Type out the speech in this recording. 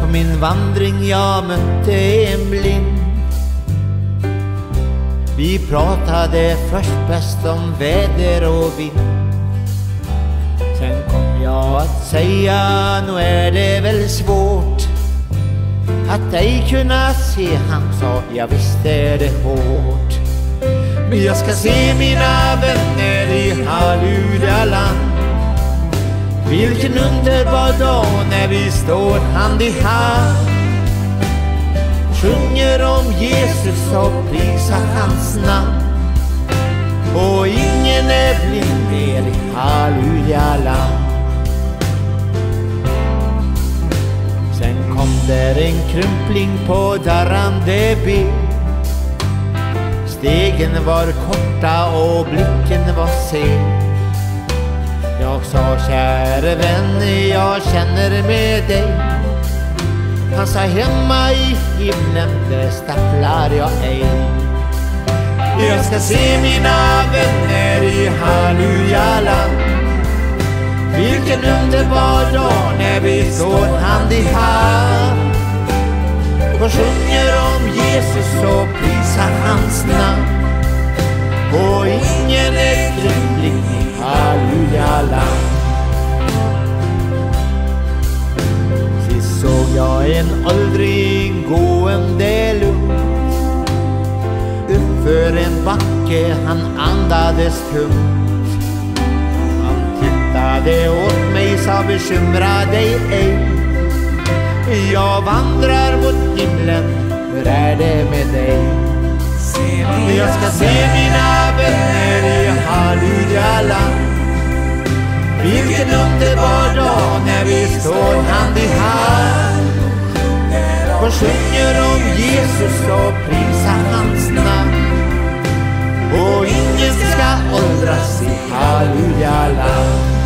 På min vandring jag mötte en blind. Vi pratade först bäst om väder och vind. Sen kom jag att säga, nu är det väl svårt att ej kunna se. Han sa, ja visst är det hårt, men jag ska se mina vänner i Hallelujaland. Vilken underbar dag när vi står hand i hand, sjunger om Jesus och prisar hans namn. Och ingen är blind mer i Hallelujaland. Sen kom där en krympling på darrande ben. Stegen var korta och blicken var sen. Jag sa, käre vän, jag känner med dig. Passa hemma i himlen, det stapplar jag ej. Jag ska se mina vänner i Hallelujaland. Vilken underbar dag när vi står hand i hand och sjunger om Jesus och prisar hans namn. Och ingen är krympling i Hallelujaland. Sist såg jag en åldring gående lugnt uppför en backe, han andades tungt. Han tittade åt mig, sa, bekymra dig ej. Jag vandrar mot himlen, hur är det med dig? Jag ska se mina vänner i Hallelujaland. Vilken underbar dag när vi står hand i hand och sjunger om Jesus och prisar hans namn. Och ingen ska åldras i Hallelujaland.